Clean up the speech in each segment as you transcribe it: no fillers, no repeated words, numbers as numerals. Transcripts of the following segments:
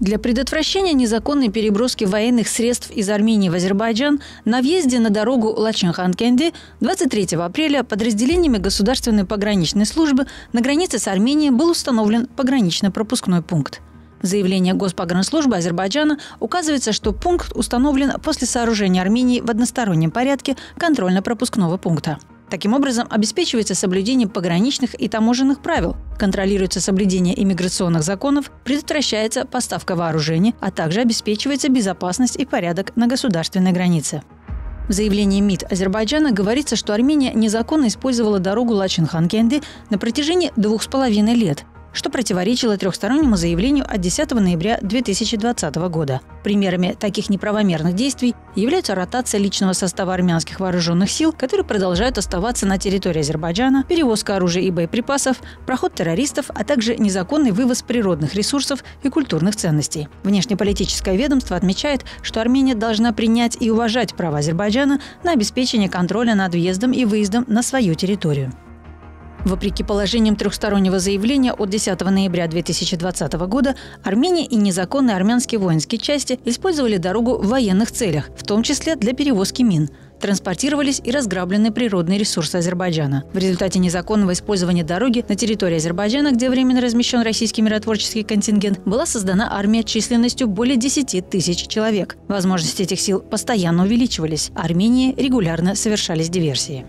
Для предотвращения незаконной переброски военных средств из Армении в Азербайджан на въезде на дорогу Лачин-Ханкенди 23 апреля подразделениями Государственной пограничной службы на границе с Арменией был установлен погранично-пропускной пункт. В заявлении Госпогранслужбы Азербайджана указывается, что пункт установлен после сооружения Армении в одностороннем порядке контрольно-пропускного пункта. Таким образом, обеспечивается соблюдение пограничных и таможенных правил, контролируется соблюдение иммиграционных законов, предотвращается поставка вооружений, а также обеспечивается безопасность и порядок на государственной границе. В заявлении МИД Азербайджана говорится, что Армения незаконно использовала дорогу Лачин-Ханкенди на протяжении 2,5 лет, что противоречило трехстороннему заявлению от 10 ноября 2020 года. Примерами таких неправомерных действий являются ротация личного состава армянских вооруженных сил, которые продолжают оставаться на территории Азербайджана, перевозка оружия и боеприпасов, проход террористов, а также незаконный вывоз природных ресурсов и культурных ценностей. Внешнеполитическое ведомство отмечает, что Армения должна принять и уважать право Азербайджана на обеспечение контроля над въездом и выездом на свою территорию. Вопреки положениям трехстороннего заявления от 10 ноября 2020 года, Армения и незаконные армянские воинские части использовали дорогу в военных целях, в том числе для перевозки мин. Транспортировались и разграблены природные ресурсы Азербайджана. В результате незаконного использования дороги на территории Азербайджана, где временно размещен российский миротворческий контингент, была создана армия численностью более 10 тысяч человек. Возможности этих сил постоянно увеличивались. Армении регулярно совершались диверсии.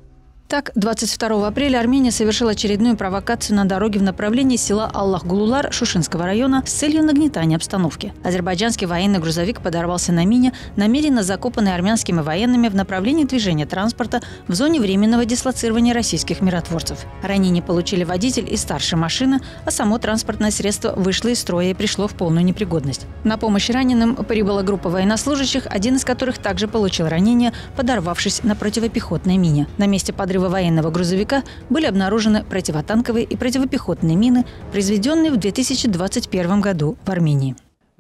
Так, 22 апреля Армения совершила очередную провокацию на дороге в направлении села Аллах-Гулулар Шушинского района с целью нагнетания обстановки. Азербайджанский военный грузовик подорвался на мине, намеренно закопанной армянскими военными в направлении движения транспорта в зоне временного дислоцирования российских миротворцев. Ранения получили водитель и старшая машина, а само транспортное средство вышло из строя и пришло в полную непригодность. На помощь раненым прибыла группа военнослужащих, один из которых также получил ранение, подорвавшись на противопехотной мине. На месте подрыва военного грузовика были обнаружены противотанковые и противопехотные мины, произведенные в 2021 году в Армении.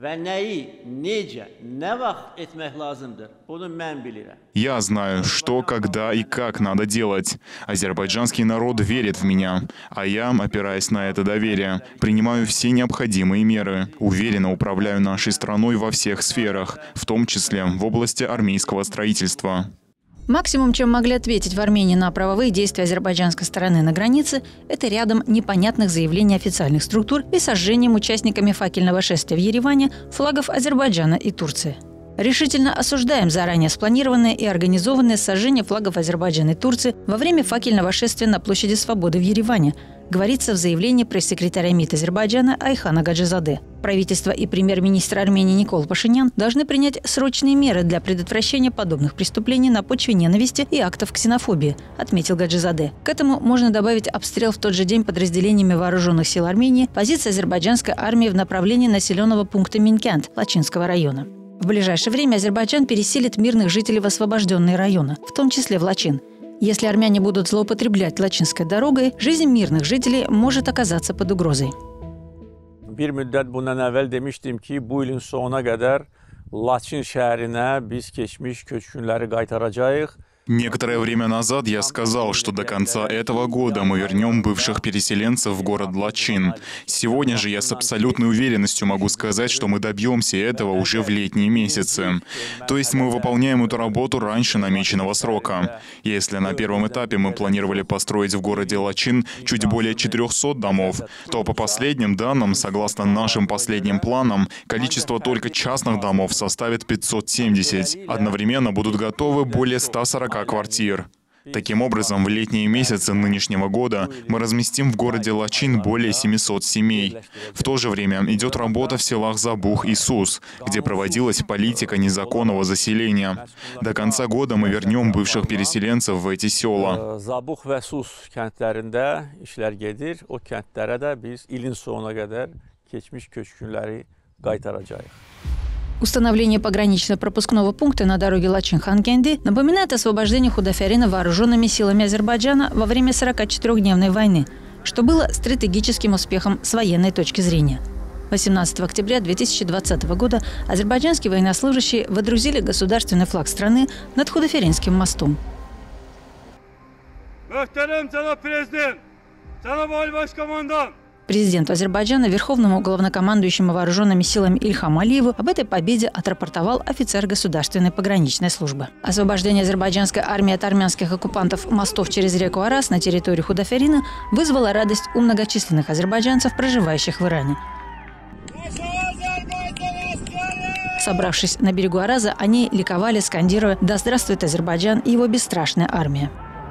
Я знаю, что, когда и как надо делать. Азербайджанский народ верит в меня, а я, опираясь на это доверие, принимаю все необходимые меры. Уверенно управляю нашей страной во всех сферах, в том числе в области армейского строительства. Максимум, чем могли ответить в Армении на правовые действия азербайджанской стороны на границе, это рядом непонятных заявлений официальных структур и сожжением участниками факельного шествия в Ереване флагов Азербайджана и Турции. Решительно осуждаем заранее спланированное и организованное сожжение флагов Азербайджана и Турции во время факельного шествия на площади Свободы в Ереване, говорится в заявлении пресс-секретаря МИД Азербайджана Айхана Гаджизаде. Правительство и премьер-министр Армении Никол Пашинян должны принять срочные меры для предотвращения подобных преступлений на почве ненависти и актов ксенофобии, отметил Гаджизаде. К этому можно добавить обстрел в тот же день подразделениями вооруженных сил Армении позиции азербайджанской армии в направлении населенного пункта Минкент Лачинского района. В ближайшее время Азербайджан переселит мирных жителей в освобожденные районы, в том числе в Лачин. Если армяне будут злоупотреблять Лачинской дорогой, жизнь мирных жителей может оказаться под угрозой. Bir müddət bundan əvvəl demişdim ki, bu ilin sonuna qədər Laçin şəhərinə biz keçmiş köçkünləri qaytaracağıq. Некоторое время назад я сказал, что до конца этого года мы вернем бывших переселенцев в город Лачин. Сегодня же я с абсолютной уверенностью могу сказать, что мы добьемся этого уже в летние месяцы. То есть мы выполняем эту работу раньше намеченного срока. Если на первом этапе мы планировали построить в городе Лачин чуть более 400 домов, то по последним данным, согласно нашим последним планам, количество только частных домов составит 570. Одновременно будут готовы более 140 квартир. Таким образом, в летние месяцы нынешнего года мы разместим в городе Лачин более 700 семей. В то же время идет работа в селах Забух и Сус, где проводилась политика незаконного заселения. До конца года мы вернем бывших переселенцев в эти села. Забух və Sus kəndlərində işlər gedir. O kəndlərə də biz ilin sonuna qədər keçmiş köçkünləri qaytaracağıq. Установление погранично-пропускного пункта на дороге Лачин-Ханкенди напоминает освобождение Худафярина вооруженными силами Азербайджана во время 44-дневной войны, что было стратегическим успехом с военной точки зрения. 18 октября 2020 года азербайджанские военнослужащие водрузили государственный флаг страны над Худафяринским мостом. Президент Азербайджана верховному главнокомандующему вооруженными силами Ильхаму Алиеву об этой победе отрапортовал офицер государственной пограничной службы. Освобождение азербайджанской армии от армянских оккупантов мостов через реку Арас на территории Худаферина вызвало радость у многочисленных азербайджанцев, проживающих в Иране. Собравшись на берегу Араза, они ликовали, скандируя «Да здравствует Азербайджан и его бесстрашная армия».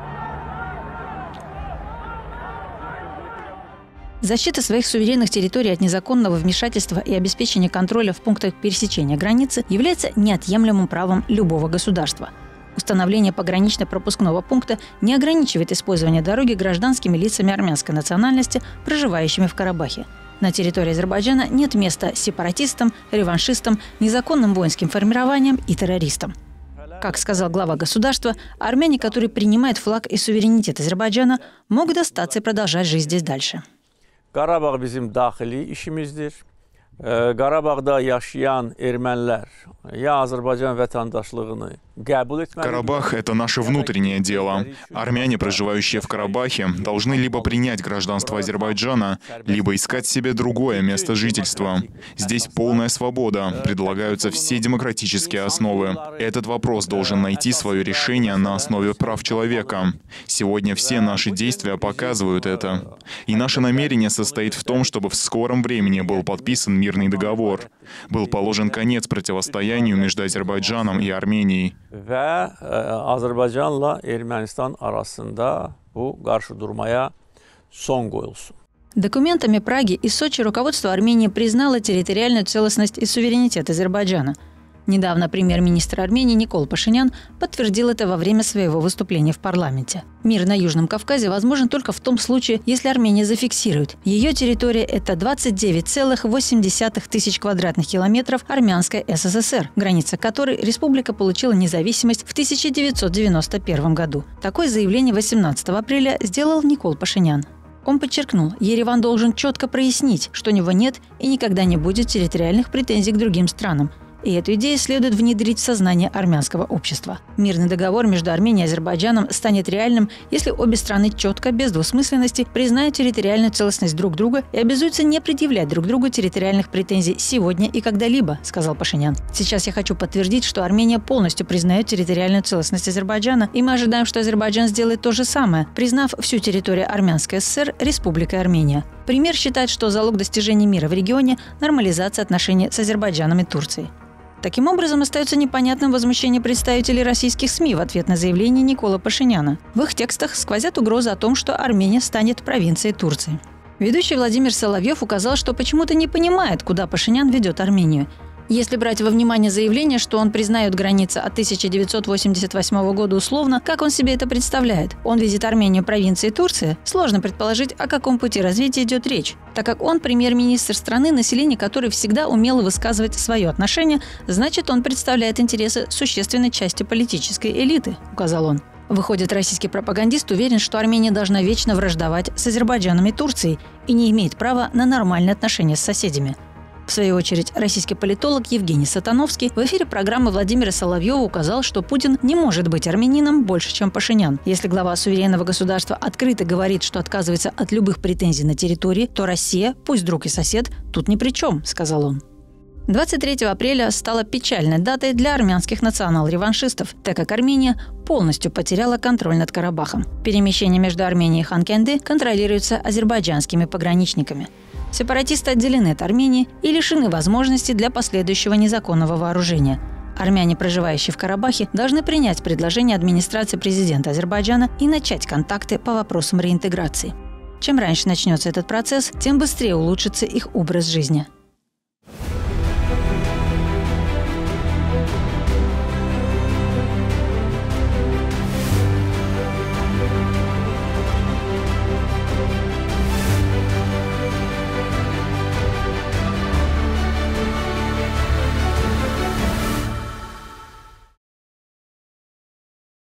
Защита своих суверенных территорий от незаконного вмешательства и обеспечение контроля в пунктах пересечения границы является неотъемлемым правом любого государства. Установление погранично-пропускного пункта не ограничивает использование дороги гражданскими лицами армянской национальности, проживающими в Карабахе. На территории Азербайджана нет места сепаратистам, реваншистам, незаконным воинским формированиям и террористам. Как сказал глава государства, армяне, которые принимают флаг и суверенитет Азербайджана, могут остаться и продолжать жить здесь дальше. Qarabağ bizim daxili işimizdir. Qarabağda yaşayan ermənilər ya Azərbaycan vətəndaşlığını qəbul etməlidir. Карабах – это наше внутреннее дело. Армяне, проживающие в Карабахе, должны либо принять гражданство Азербайджана, либо искать себе другое место жительства. Здесь полная свобода, предлагаются все демократические основы. Этот вопрос должен найти свое решение на основе прав человека. Сегодня все наши действия показывают это. И наше намерение состоит в том, чтобы в скором времени был подписан мирный договор. Был положен конец противостоянию между Азербайджаном и Арменией. Və Azərbaycanla Ermənistan arasında bu qarşıdurmaya son qoyulsun. Документами Праги и Сочи руководство Армении признало территориальную целостность и суверенитет Азербайджана. Недавно премьер-министр Армении Никол Пашинян подтвердил это во время своего выступления в парламенте. Мир на Южном Кавказе возможен только в том случае, если Армения зафиксирует. Ее территория – это 29,8 тысяч квадратных километров армянской СССР, граница которой республика получила независимость в 1991 году. Такое заявление 18 апреля сделал Никол Пашинян. Он подчеркнул, Ереван должен четко прояснить, что у него нет и никогда не будет территориальных претензий к другим странам. И эту идею следует внедрить в сознание армянского общества. Мирный договор между Арменией и Азербайджаном станет реальным, если обе страны четко, без двусмысленности, признают территориальную целостность друг друга и обязуются не предъявлять друг другу территориальных претензий сегодня и когда-либо, сказал Пашинян. Сейчас я хочу подтвердить, что Армения полностью признает территориальную целостность Азербайджана, и мы ожидаем, что Азербайджан сделает то же самое, признав всю территорию Армянской ССР Республикой Армения. Премьер считает, что залог достижения мира в регионе – нормализация отношений с Азербайджаном и Турцией. Таким образом, остается непонятным возмущение представителей российских СМИ в ответ на заявление Никола Пашиняна. В их текстах сквозят угрозы о том, что Армения станет провинцией Турции. Ведущий Владимир Соловьев указал, что почему-то не понимает, куда Пашинян ведет Армению. Если брать во внимание заявление, что он признает границы от 1988 года условно, как он себе это представляет? Он видит Армению провинцией Турции? Сложно предположить, о каком пути развития идет речь, так как он премьер-министр страны, население которой всегда умело высказывать свое отношение, значит, он представляет интересы существенной части политической элиты, указал он. Выходит, российский пропагандист уверен, что Армения должна вечно враждовать с Азербайджаном и Турцией и не имеет права на нормальные отношения с соседями. В свою очередь, российский политолог Евгений Сатановский в эфире программы Владимира Соловьева указал, что Путин не может быть армянином больше, чем Пашинян. Если глава суверенного государства открыто говорит, что отказывается от любых претензий на территории, то Россия, пусть друг и сосед, тут ни при чем, сказал он. 23 апреля стала печальной датой для армянских национал-реваншистов, так как Армения полностью потеряла контроль над Карабахом. Перемещение между Арменией и Ханкенди контролируется азербайджанскими пограничниками. Сепаратисты отделены от Армении и лишены возможности для последующего незаконного вооружения. Армяне, проживающие в Карабахе, должны принять предложение администрации президента Азербайджана и начать контакты по вопросам реинтеграции. Чем раньше начнется этот процесс, тем быстрее улучшится их образ жизни.